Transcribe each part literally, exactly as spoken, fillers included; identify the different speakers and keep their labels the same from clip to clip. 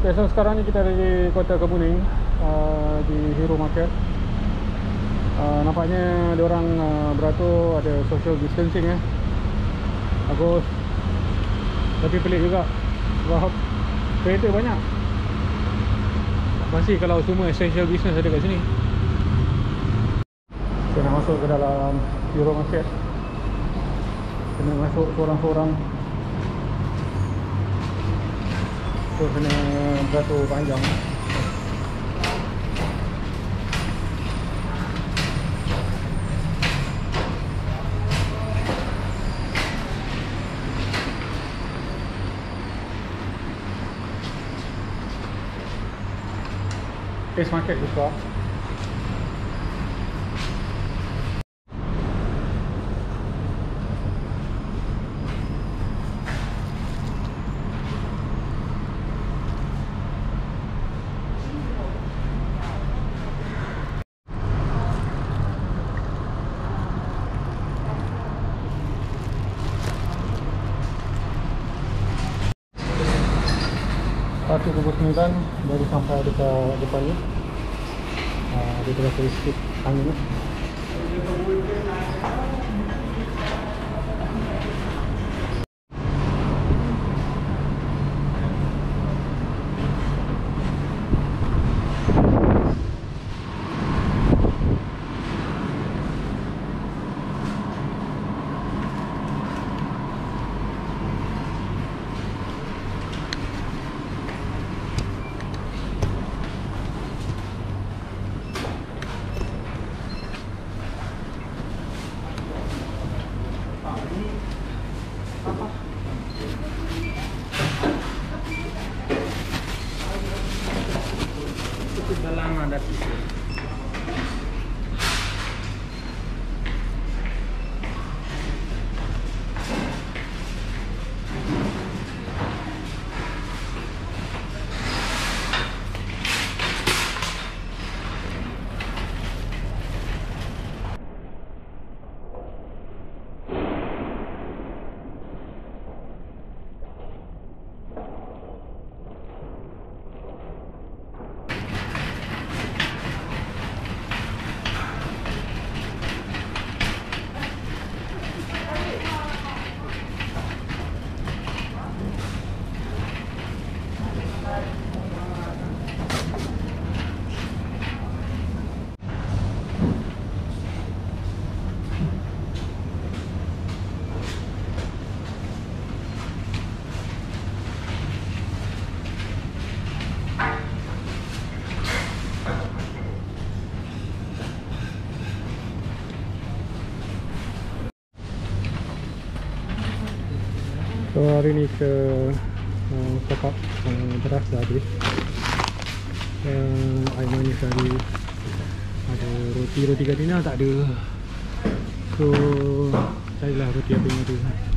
Speaker 1: Okay, so sekarang ni kita ada di Kota Kemuning, uh, di Hero Market. uh, Nampaknya diorang uh, beratur ada social distancing eh. Bagus. Tapi pelik juga sebab kereta banyak. Pasti kalau semua essential business ada kat sini. Kita nak masuk ke dalam Hero Market, kena masuk seorang-seorang. So kena beratur panjang. Face Market buka. Satu pukul sembilan baru sampai dekat depan ni. Uh, dia terasa sikit angin.
Speaker 2: Dah lama dah tutup. So hari ni kita uh, stock up uh, beras dah habis. Dan air manis tadi ada roti-roti Gardenia tak ada. So carilah roti apa yang ada.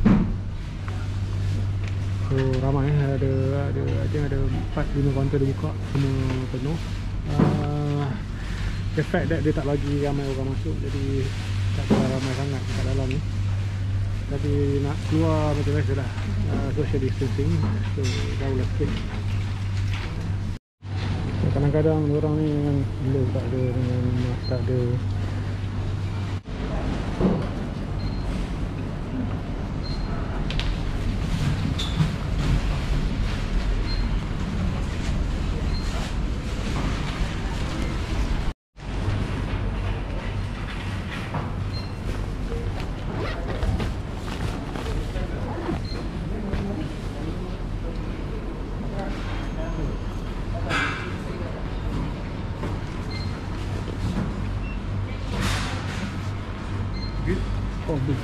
Speaker 2: So ramai ada ada I think ada empat lima kaunter dia buka, semua penuh. Uh, the fact that dia tak bagi ramai orang masuk, jadi tak terlalu ramai sangat kat dalam ni. Tapi nak keluar macam biasa lah, uh, social distancing. So jauh lah sikit. So, kadang-kadang orang ni memang gila tak ada dengan mask tak ada. Oh, big.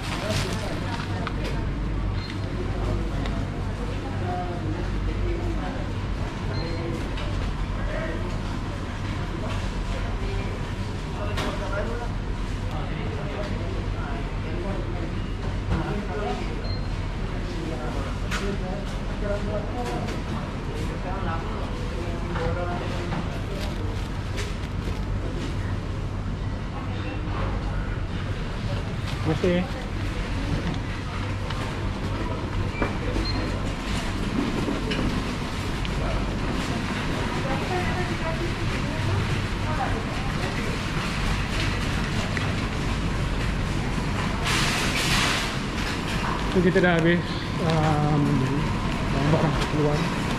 Speaker 2: Terima kasih.
Speaker 1: So kita dah habis uh, membeli barang-barang keperluan.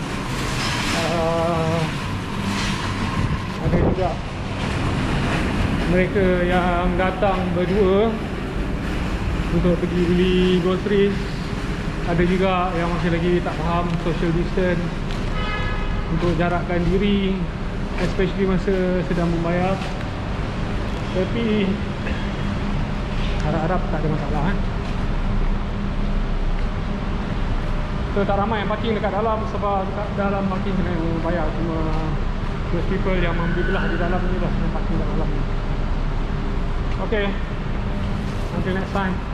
Speaker 1: uh, Ada juga mereka yang datang berdua untuk pergi beli groceries. Ada juga yang masih lagi tak faham social distance, untuk jarakkan diri, especially masa sedang membayar. Tapi harap-harap tak ada masalah eh? So tak ramai yang parking dekat dalam, sebab dekat dalam parking kena bayar. Cuma those people yang membeli belah di dalam ni lah yang parking dekat dalam ni. Okay, until next time.